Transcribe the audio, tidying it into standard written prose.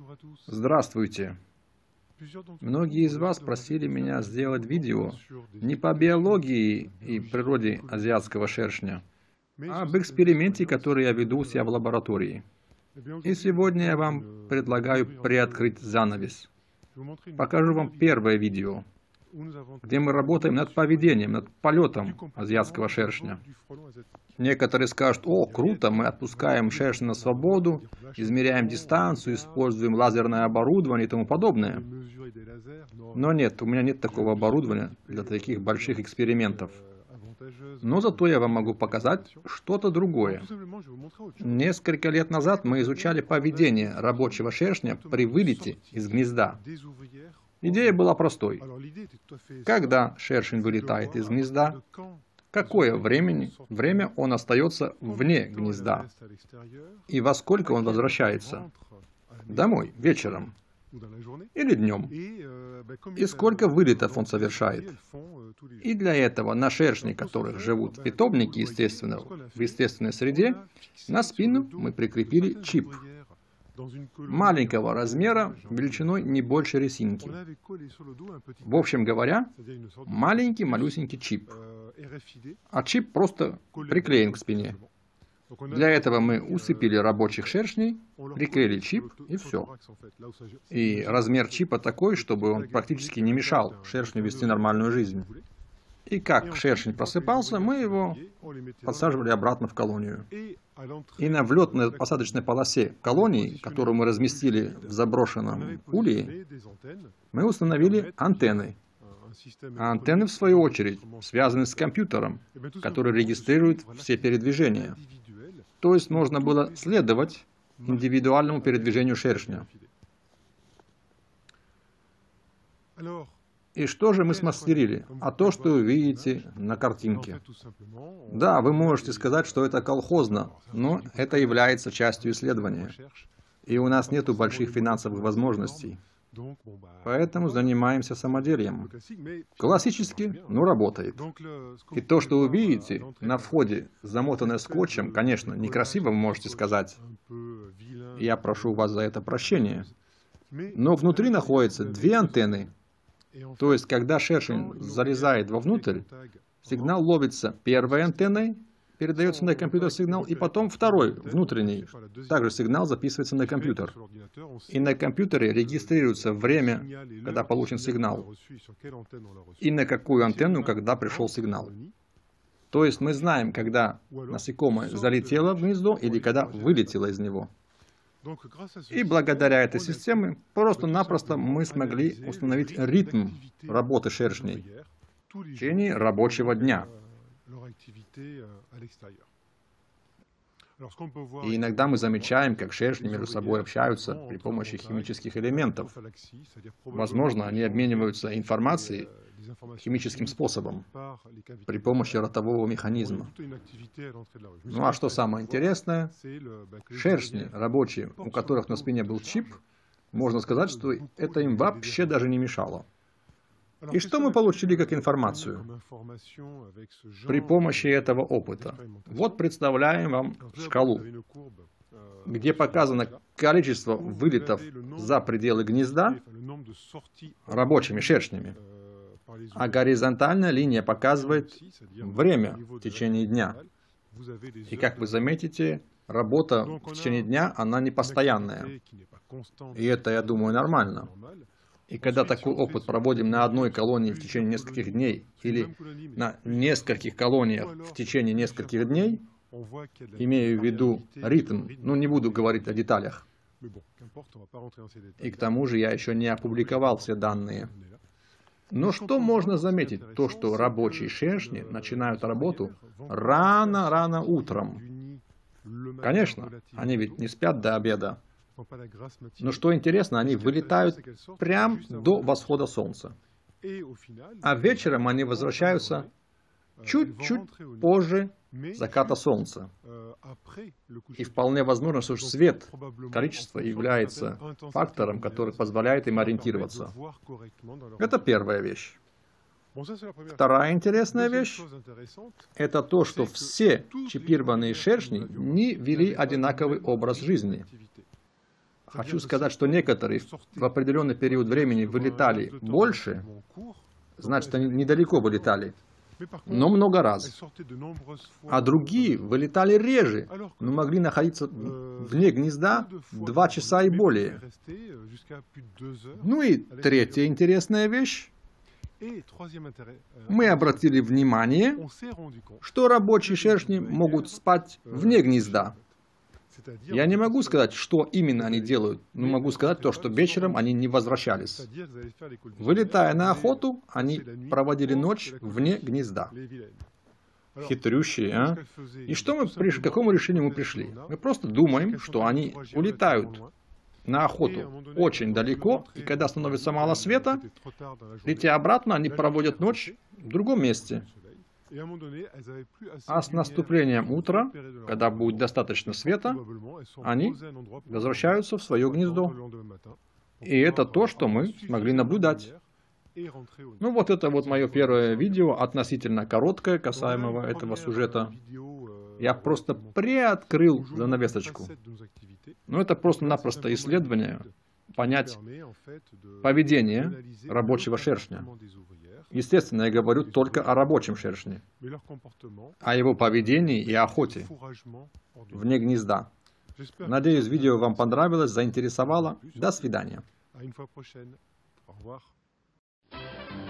Здравствуйте! Многие из вас просили меня сделать видео не по биологии и природе азиатского шершня, а об эксперименте, который я веду у себя в лаборатории. И сегодня я вам предлагаю приоткрыть занавес. Покажу вам первое видео, где мы работаем над поведением, над полетом азиатского шершня. Некоторые скажут: о, круто, мы отпускаем шершень на свободу, измеряем дистанцию, используем лазерное оборудование и тому подобное. Но нет, у меня нет такого оборудования для таких больших экспериментов. Но зато я вам могу показать что-то другое. Несколько лет назад мы изучали поведение рабочего шершня при вылете из гнезда. Идея была простой. Когда шершень вылетает из гнезда, какое время он остается вне гнезда? И во сколько он возвращается? Домой, вечером. Или днем. И сколько вылетов он совершает? И для этого на шершни, которых живут в питомнике, в естественной среде, на спину мы прикрепили чип. Маленького размера, величиной не больше резинки. В общем говоря, маленький малюсенький чип. А чип просто приклеен к спине. Для этого мы усыпили рабочих шершней, приклеили чип и все. И размер чипа такой, чтобы он практически не мешал шершню вести нормальную жизнь. И как шершень просыпался, мы его подсаживали обратно в колонию. И на взлетно-посадочной полосе колонии, которую мы разместили в заброшенном улье, мы установили антенны. А антенны, в свою очередь, связаны с компьютером, который регистрирует все передвижения. То есть можно было следовать индивидуальному передвижению шершня. И что же мы смастерили? А то, что вы видите на картинке. Да, вы можете сказать, что это колхозно, но это является частью исследования. И у нас нет больших финансовых возможностей. Поэтому занимаемся самоделием. Классически, но работает. И то, что вы видите на входе, замотанное скотчем, конечно, некрасиво, вы можете сказать. Я прошу вас за это прощения. Но внутри находятся две антенны. То есть, когда шершень залезает вовнутрь, сигнал ловится первой антенной, передается на компьютер сигнал, и потом второй, внутренний, также сигнал записывается на компьютер. И на компьютере регистрируется время, когда получен сигнал, и на какую антенну, когда пришел сигнал. То есть мы знаем, когда насекомое залетело в гнездо или когда вылетело из него. И благодаря этой системе просто-напросто мы смогли установить ритм работы шершней в течение рабочего дня. И иногда мы замечаем, как шершни между собой общаются при помощи химических элементов. Возможно, они обмениваются информацией химическим способом, при помощи ротового механизма. Ну а что самое интересное? Шершни рабочие, у которых на спине был чип, можно сказать, что это им вообще даже не мешало. И что мы получили как информацию при помощи этого опыта? Вот представляем вам шкалу, где показано количество вылетов за пределы гнезда рабочими шершнями. А горизонтальная линия показывает время в течение дня. И как вы заметите, работа в течение дня, она не постоянная. И это, я думаю, нормально. И когда такой опыт проводим на одной колонии в течение нескольких дней, или на нескольких колониях в течение нескольких дней, имею в виду ритм, ну не буду говорить о деталях. И к тому же я еще не опубликовал все данные. Но что можно заметить? То, что рабочие шершни начинают работу рано-рано утром. Конечно, они ведь не спят до обеда. Но что интересно, они вылетают прямо до восхода солнца. А вечером они возвращаются чуть-чуть позже заката солнца. И вполне возможно, что свет, количество является фактором, который позволяет им ориентироваться. Это первая вещь. Вторая интересная вещь – это то, что все чипированные шершни не вели одинаковый образ жизни. Хочу сказать, что некоторые в определенный период времени вылетали больше, значит, они недалеко вылетали, но много раз. А другие вылетали реже, но могли находиться вне гнезда 2 часа и более. Ну и третья интересная вещь. Мы обратили внимание, что рабочие шершни могут спать вне гнезда. Я не могу сказать, что именно они делают, но могу сказать то, что вечером они не возвращались. Вылетая на охоту, они проводили ночь вне гнезда. Хитрющие, а? И что мы к какому решению мы пришли? Мы просто думаем, что они улетают на охоту очень далеко, и когда становится мало света, летя обратно, они проводят ночь в другом месте. А с наступлением утра, когда будет достаточно света, они возвращаются в свое гнездо. И это то, что мы смогли наблюдать. Ну вот это вот мое первое видео, относительно короткое, касаемого этого сюжета. Я просто приоткрыл занавесочку. Но это просто-напросто исследование, понять поведение рабочего шершня. Естественно, я говорю только о рабочем шершне, о его поведении и охоте вне гнезда. Надеюсь, видео вам понравилось, заинтересовало. До свидания.